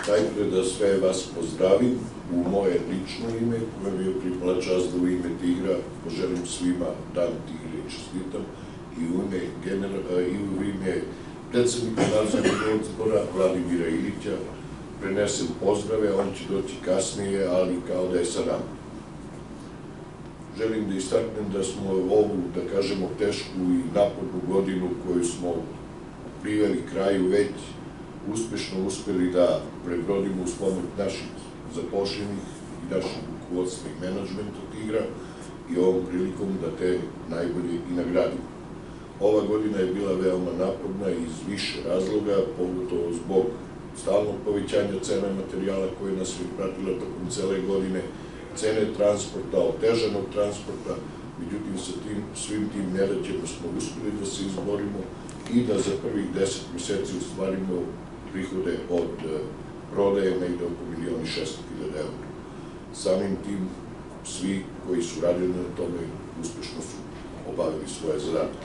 najpre da sve vas pozdravim u moje lično ime, koje mi je pripala čast da u ime Tigra poželim svima dan Tigre i čestitam, i u ime predsednika Nadzornog odbora Vladimira Ilića prenesem pozdrave, on će doći kasnije, ali kao da je sa nama. Želim da istaknem da smo ovu, da kažemo, tešku i napornu godinu koju smo priveli kraju već uspešno uspeli da prebrodimo uz pomoć naših zaposlenih i naših rukovodstva i menadžmenta Tigra i ovom prilikom da te najbolje i nagradimo. Ova godina je bila veoma naporna iz više razloga, pogotovo zbog stalnog povećanja cena materijala koje nas je pratila tokom cele godine, cene transporta, otežanog transporta, međutim sa svim tim nedaćama smo uspeli da se izborimo i da za prvih 10 meseci ostvarimo prihode od prodaje negde oko 1.600.000 eura. Samim tim svi koji su radili na tome uspešno su obavili svoje zadatke.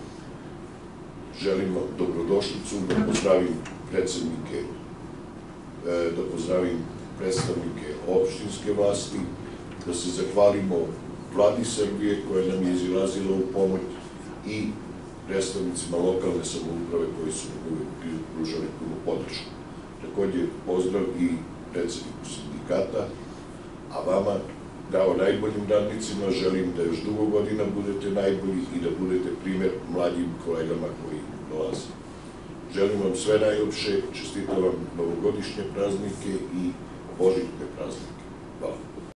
Želim vam dobrodošlicu, da pozdravim predsednike, da pozdravim predstavnike opštinske vlasti, da se zahvalimo Vladi Srbije koja nam je izilazila u pomoć i predstavnicima lokalne samouprave koji su uvek pružali punu podršku. Takođe pozdrav i predsedniku sindikata, a vama, kao najboljim radnicima, želim da još dugo godina budete najbolji i da budete primer mladim kolegama koji dolaze. Želim vam sve najlepše, čestitam vam novogodišnje praznike i božićne praznike. Hvala.